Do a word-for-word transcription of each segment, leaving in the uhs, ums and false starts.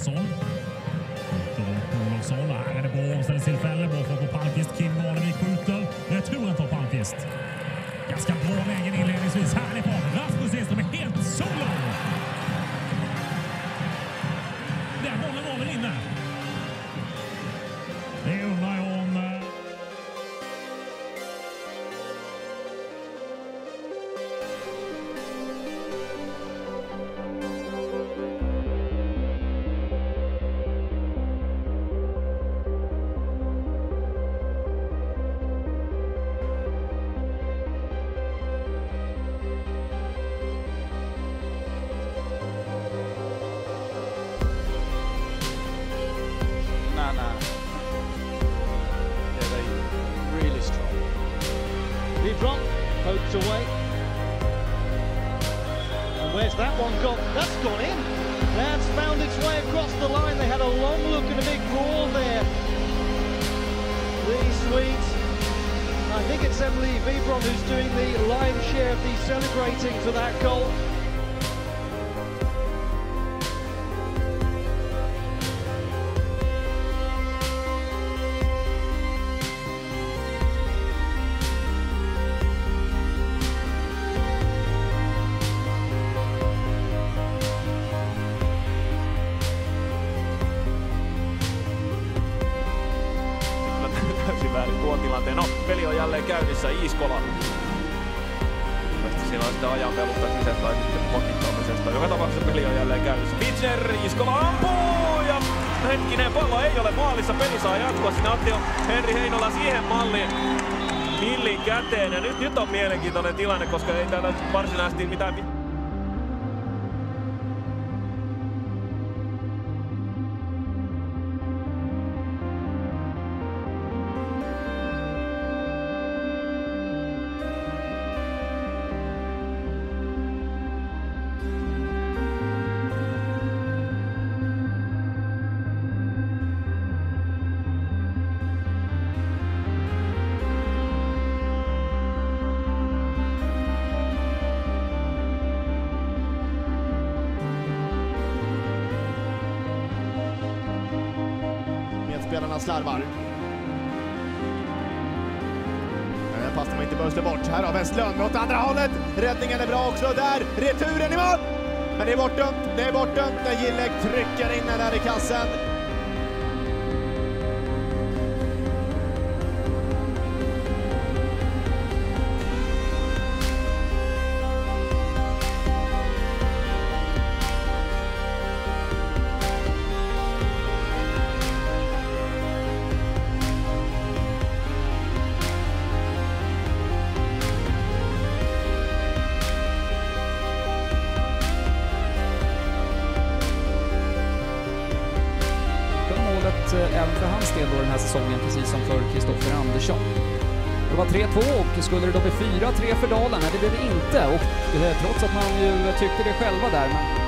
Andersson. Olofsson, och här är det bra omställningstillfälle. Bra för på Palmqvist. Kim Garnevik skjuter. Returen tar Palmqvist. Ganska bra vägen inledningsvis. Härifrån. Rasmus Edström är helt solo. Den bollen var väl inne. Det undrar jag om... Drop, poked away. And where's that one gone? That's gone in. That's found its way across the line. They had a long look and a big brawl there. The Swedes. I think it's Emily Vibron who's doing the lion's share of the celebrating for that goal. Väärin tuon tilanteen. No, peli on jälleen käynnissä. Iiskola. Mielestäni siinä on sitä ajanpelusta kyse tai sitten pokittamisesta. Joka tapauksessa peli on jälleen käynnissä. Pitcher, Iiskola ampuu ja hetkinen, pallo ei ole maalissa. Peli saa jatkoa. Sinne otti jo Henri Heinola siihen malliin millin käteen. Ja nyt, nyt on mielenkiintoinen tilanne, koska ei täällä varsinaisesti mitään... Spelarna slarvar. Fast de inte börjar bort. Här har Westlund åt andra hållet. Räddningen är bra också där. Returen i mål. Men det är bortdömt. Det är bortdömt när Gilleg trycker in den där i kassen. Även för hans del då den här säsongen, precis som för Kristoffer Andersson. Det var tre två och skulle det då bli fyra tre för Dalen? Nej, det blev det inte, och trots att man ju tyckte det själva där. Men...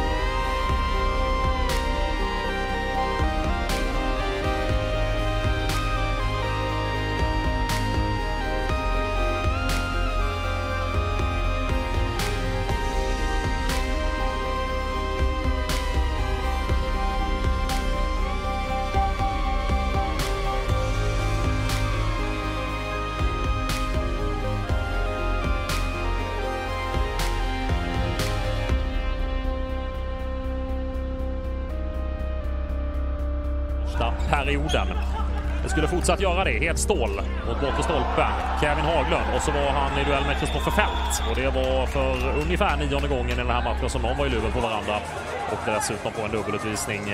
perioden. Det skulle fortsatt göra det. Helt stål mot bortre stolpen. Kevin Haglund. Och så var han i duell med Kristoffer Fält. Och det var för ungefär nionde gången i den här matchen som de var i luven på varandra. Och dessutom på en dubbelutvisning.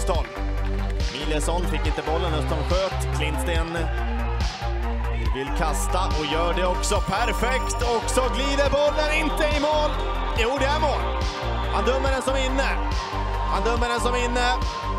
Östholm. Milesson fick inte bollen, Östholm sköt. Klintsten vill kasta och gör det också perfekt. Och så glider bollen inte i mål. Jo, det är mål. Han dömer den som inne. Han dömer den som inne.